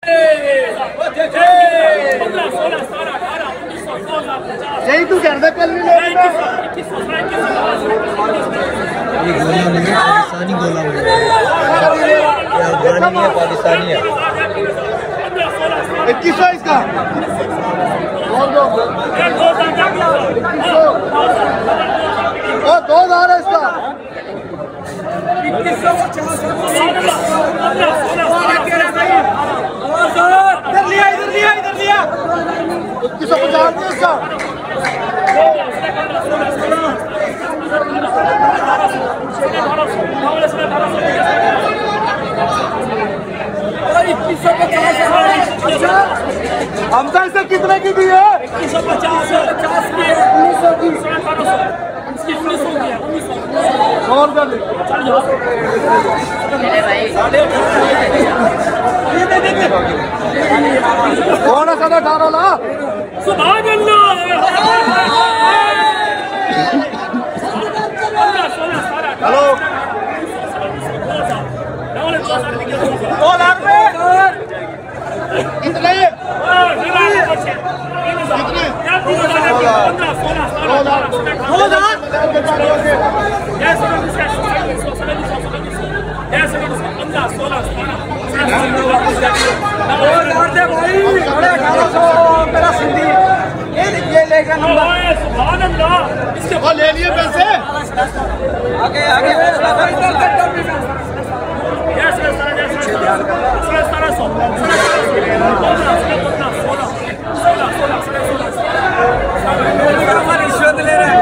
यही तू कहता कल नहीं ले ये गोला नहीं है, पाकिस्तानी गोला है, अफगानी नहीं है, पाकिस्तानी है। 2100 इसका और 2000 है इसका 2150 इसका 2150 हमसा इसे कितने की दी है 2150 की 100 रुपये कौन है 18.5 ला सुभान अल्लाह हेलो 2 लाख में कितने मेरा सिंधी ये लेगा नंबर इसके बाद ले लिए पैसे आगे आगे 16 रिश्वत ले रहे हैं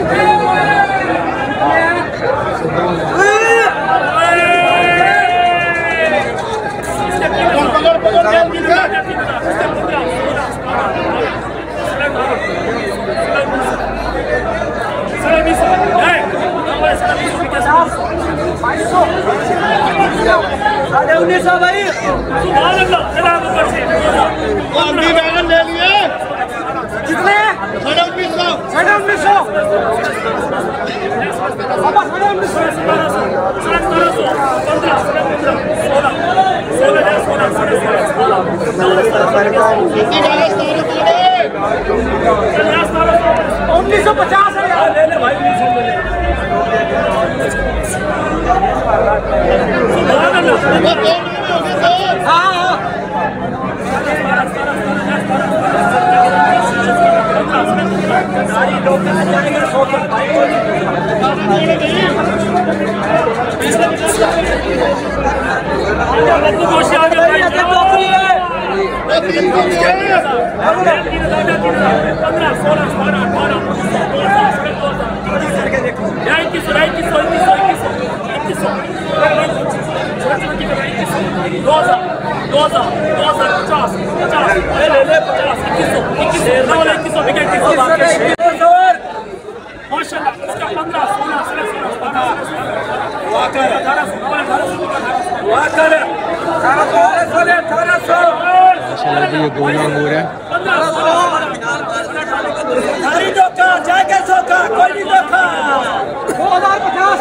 भाई बैगन ले लिए कितने 1900 1950 है यार ले ले भाई माशाल्लाह जी ये गोला अंगूर है कोई नहीं धोखा 2050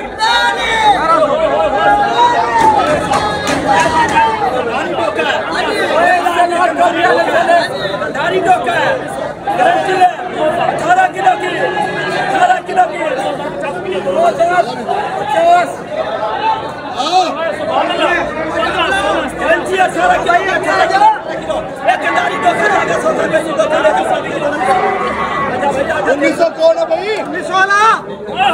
दारी धोखा है 18 किलो की 18 किलो की 1900 कौन है भाई 1900 वाला